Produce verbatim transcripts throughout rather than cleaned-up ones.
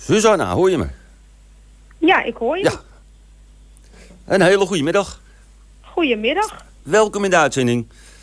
Susanna, hoor je me? Ja, ik hoor je. Ja. Een hele goede middag. Goedemiddag. Welkom in de uitzending.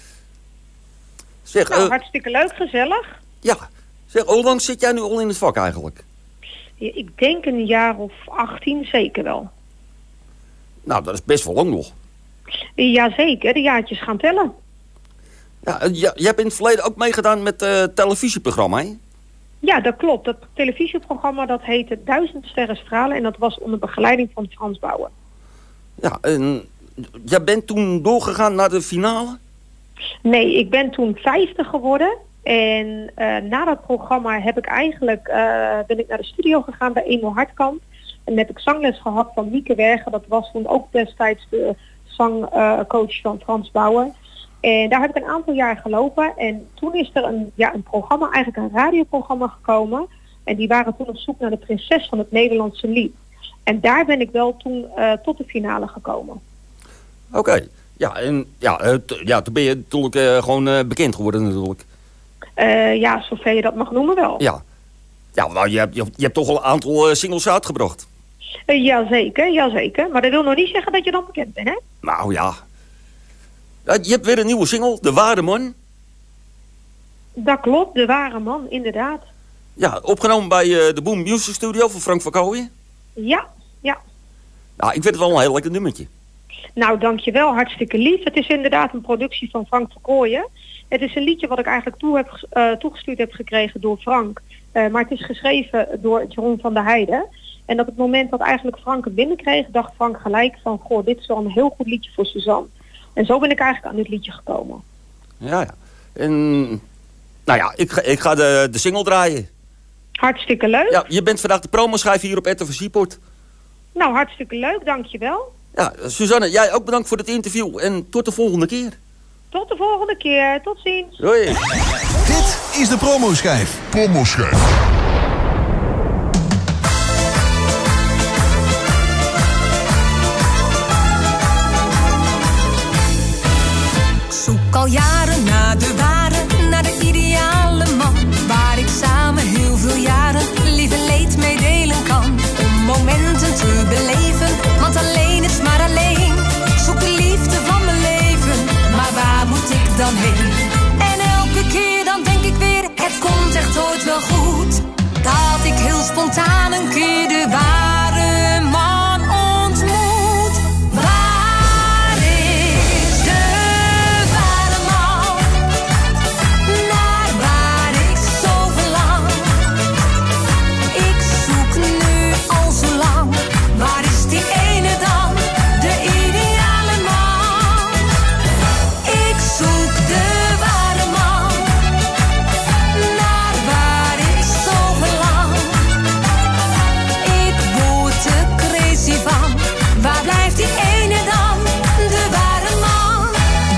Zeg, Nou, uh, hartstikke leuk, gezellig. Ja. Zeg, hoe lang zit jij nu al in het vak eigenlijk? Ja, ik denk een jaar of achttien, zeker wel. Nou, dat is best wel lang nog. Jazeker, de jaartjes gaan tellen. Ja, uh, ja, je hebt in het verleden ook meegedaan met het uh, televisieprogramma, hè? Ja, dat klopt. Dat televisieprogramma dat heette Duizend Sterren Stralen en dat was onder begeleiding van Frans Bauer. Ja, en jij bent toen doorgegaan naar de finale? Nee, ik ben toen vijftig geworden. En uh, na dat programma heb ik eigenlijk, uh, ben ik naar de studio gegaan bij Emil Hartkamp. En heb ik zangles gehad van Mieke Wergen. Dat was toen ook destijds de zangcoach uh, van Frans Bauer. En daar heb ik een aantal jaar gelopen. En toen is er een, ja, een programma, eigenlijk een radioprogramma gekomen. En die waren toen op zoek naar de prinses van het Nederlandse lied. En daar ben ik wel toen uh, tot de finale gekomen. Oké. Okay. Ja, en ja, uh, t- ja, toen ben je natuurlijk uh, gewoon uh, bekend geworden natuurlijk. Uh, ja, zover je dat mag noemen wel. Ja. Ja, nou, je hebt, je, je hebt toch al een aantal uh, singles uitgebracht. Uh, jazeker, jazeker. Maar dat wil nog niet zeggen dat je dan bekend bent, hè? Nou ja. ja. Je hebt weer een nieuwe single, De Ware Man. Dat klopt, De Ware Man, inderdaad. Ja, opgenomen bij uh, de Boom Music Studio van Frank van Kooijen. Ja, ja. Nou, ik vind het wel een heel lekker nummertje. Nou, dankjewel. Hartstikke lief. Het is inderdaad een productie van Frank van Kooijen. Het is een liedje wat ik eigenlijk toe heb, uh, toegestuurd heb gekregen door Frank. Uh, maar het is geschreven door Jeroen van der Heijden. En op het moment dat eigenlijk Frank het binnenkreeg, dacht Frank gelijk van, goh, dit is wel een heel goed liedje voor Suzanne. En zo ben ik eigenlijk aan dit liedje gekomen. Ja, ja. En, nou ja, ik ga, ik ga de, de single draaien. Hartstikke leuk. Ja, je bent vandaag de promoschijf hier op R T V Seaport. Nou, hartstikke leuk. Dankjewel. Ja, Suzanne, jij ook bedankt voor het interview en tot de volgende keer. Tot de volgende keer. Tot ziens. Doei. Dit is de promoschijf. Promoschijf. Zoek al jaren naar de ware, naar de ideale man, waar ik samen heel veel jaren lief en leed mee delen kan. Om momenten te beleven, want alleen is maar alleen. Zoek de liefde van mijn leven, maar waar moet ik dan heen? En elke keer dan denk ik weer, het komt echt ooit wel goed. Dat ik heel spontaan een keer de ware man ontmoet. Waar is de ware man? Naar waar ik zo verlang. Ik zoek nu al zo lang. Waar is die ene dan? De ideale man. Ik zoek de ware man. Naar waar ik zo verlang. Ik word er crazy van. Waar blijft die ene dan? De ware man.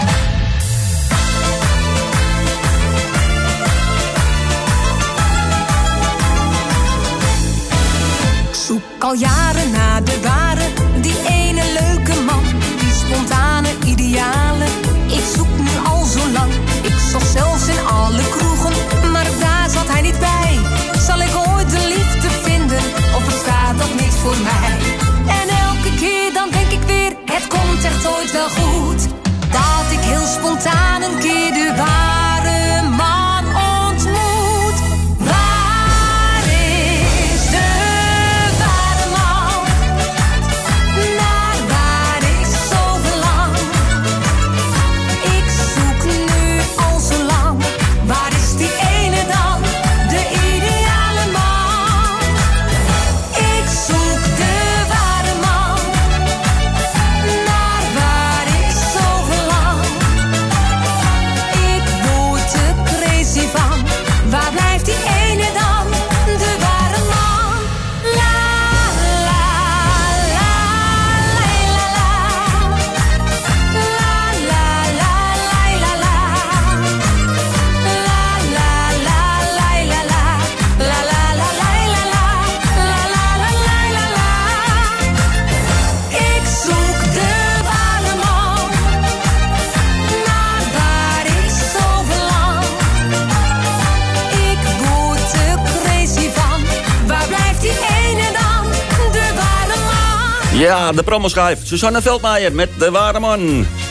Ik zoek al jaren naar de ware, die ene leuke man, die spontane ideale. Ik zoek nu al zo lang, ik zocht zelfs in alle kroegen, maar daar zat hij niet bij. Zal ik ooit de liefde vinden, of bestaat dat niet voor mij? En elke keer dan denk ik weer, het komt echt ooit wel goed. Dat ik heel spontaan een keer de ware man ontmoet. Waar is de ware man? Naar waar ik zo verlang. Ik zoek nu al zo lang. Waar is die ene dan? De ideale man. Ik zoek de ware man. Naar waar ik zo verlang. Ja, de promoschijf. Susanne Veldmeijer met De Ware Man.